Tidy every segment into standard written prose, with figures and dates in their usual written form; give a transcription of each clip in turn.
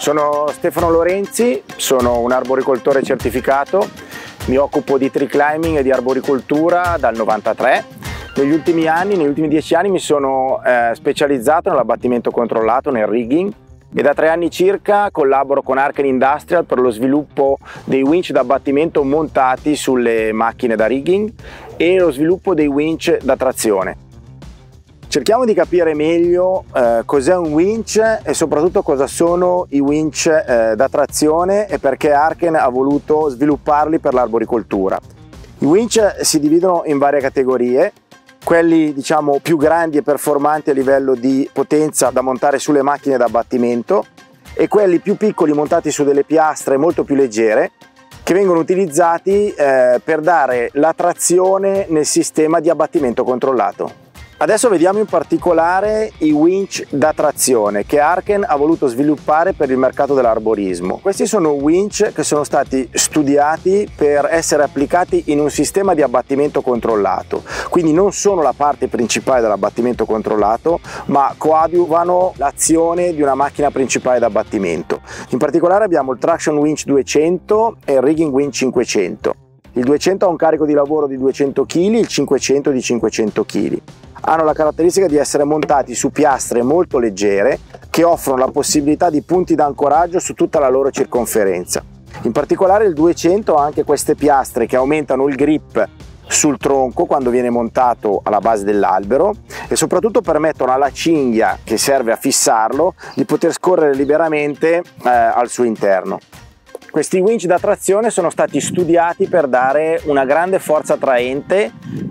Sono Stefano Lorenzi, sono un arboricoltore certificato, mi occupo di tree climbing e di arboricoltura dal 93. Negli ultimi 10 anni mi sono specializzato nell'abbattimento controllato, nel rigging, e da 3 anni circa collaboro con Harken Industrial per lo sviluppo dei winch d'abbattimento montati sulle macchine da rigging e lo sviluppo dei winch da trazione. Cerchiamo di capire meglio cos'è un winch e soprattutto cosa sono i winch da trazione e perché Harken ha voluto svilupparli per l'arboricoltura. I winch si dividono in varie categorie, quelli diciamo più grandi e performanti a livello di potenza da montare sulle macchine d'abbattimento e quelli più piccoli montati su delle piastre molto più leggere che vengono utilizzati per dare la trazione nel sistema di abbattimento controllato. Adesso vediamo in particolare i winch da trazione che Harken ha voluto sviluppare per il mercato dell'arborismo. Questi sono winch che sono stati studiati per essere applicati in un sistema di abbattimento controllato, quindi non sono la parte principale dell'abbattimento controllato, ma coadiuvano l'azione di una macchina principale d'abbattimento. In particolare abbiamo il Traction Winch 200 e il Rigging Winch 500. Il 200 ha un carico di lavoro di 200 kg, il 500 di 500 kg. Hanno la caratteristica di essere montati su piastre molto leggere che offrono la possibilità di punti d'ancoraggio su tutta la loro circonferenza. In particolare il 200 ha anche queste piastre che aumentano il grip sul tronco quando viene montato alla base dell'albero e soprattutto permettono alla cinghia che serve a fissarlo di poter scorrere liberamente al suo interno. Questi winch da trazione sono stati studiati per dare una grande forza attraente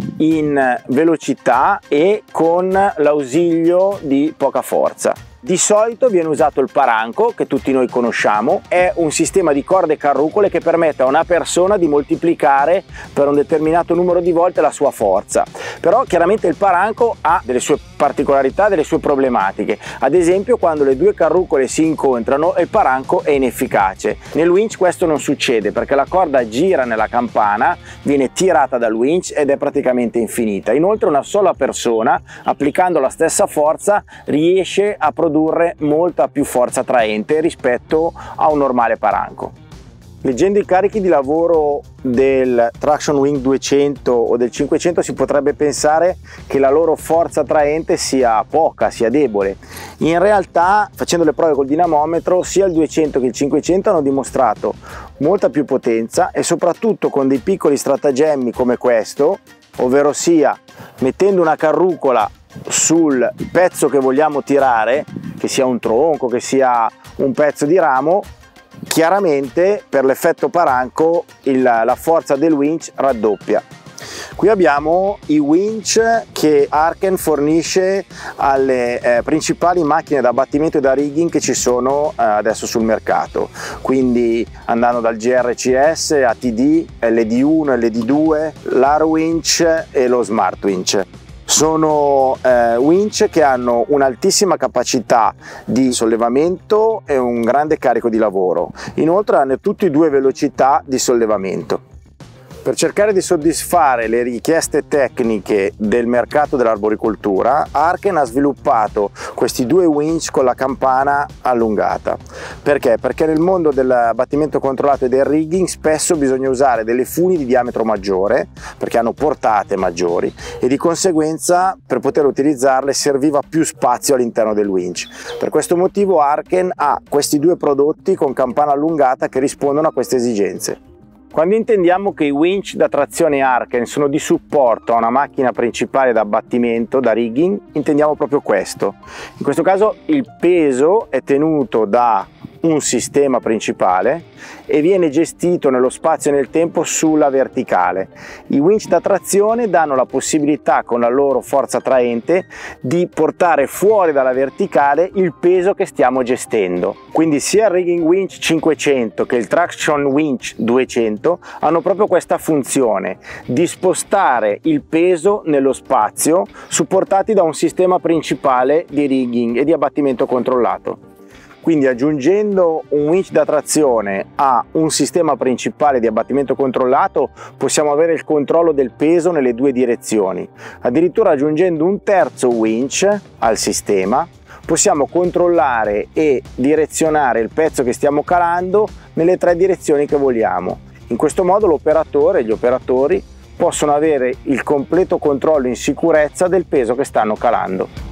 in velocità e con l'ausilio di poca forza. Di solito viene usato il paranco, che tutti noi conosciamo, è un sistema di corde e carrucole che permette a una persona di moltiplicare per un determinato numero di volte la sua forza. Però chiaramente il paranco ha delle sue particolarità, delle sue problematiche. Ad esempio, quando le due carrucole si incontrano, il paranco è inefficace. Nel winch questo non succede perché la corda gira nella campana, viene tirata dal winch ed è praticamente infinita. Inoltre una sola persona, applicando la stessa forza, riesce a produrre molta più forza attraente rispetto a un normale paranco. Leggendo i carichi di lavoro del Traction Wing 200 o del 500 si potrebbe pensare che la loro forza attraente sia poca, sia debole. In realtà, facendo le prove col dinamometro, sia il 200 che il 500 hanno dimostrato molta più potenza e soprattutto con dei piccoli stratagemmi come questo, ovvero sia mettendo una carrucola sul pezzo che vogliamo tirare, che sia un tronco, che sia un pezzo di ramo, chiaramente per l'effetto paranco la forza del winch raddoppia. Qui abbiamo i winch che Harken fornisce alle principali macchine da abbattimento e da rigging che ci sono adesso sul mercato, quindi andando dal GRCS, ATD, LD1, LD2, l'Arwinch e lo Smart Winch. Sono winch che hanno un'altissima capacità di sollevamento e un grande carico di lavoro. Inoltre hanno tutti e due velocità di sollevamento. Per cercare di soddisfare le richieste tecniche del mercato dell'arboricoltura, Harken ha sviluppato questi due winch con la campana allungata. Perché? Perché nel mondo dell'abbattimento controllato e del rigging spesso bisogna usare delle funi di diametro maggiore, perché hanno portate maggiori, e di conseguenza per poter utilizzarle serviva più spazio all'interno del winch. Per questo motivo Harken ha questi due prodotti con campana allungata che rispondono a queste esigenze. Quando intendiamo che i winch da trazione Harken sono di supporto a una macchina principale da abbattimento, da rigging, intendiamo proprio questo. In questo caso il peso è tenuto da un sistema principale e viene gestito nello spazio e nel tempo sulla verticale. I winch da trazione danno la possibilità, con la loro forza attraente, di portare fuori dalla verticale il peso che stiamo gestendo. Quindi sia il Rigging Winch 500 che il Traction Winch 200 hanno proprio questa funzione di spostare il peso nello spazio, supportati da un sistema principale di rigging e di abbattimento controllato. Quindi aggiungendo un winch da trazione a un sistema principale di abbattimento controllato possiamo avere il controllo del peso nelle due direzioni. Addirittura aggiungendo un terzo winch al sistema possiamo controllare e direzionare il pezzo che stiamo calando nelle 3 direzioni che vogliamo. In questo modo l'operatore e gli operatori possono avere il completo controllo in sicurezza del peso che stanno calando.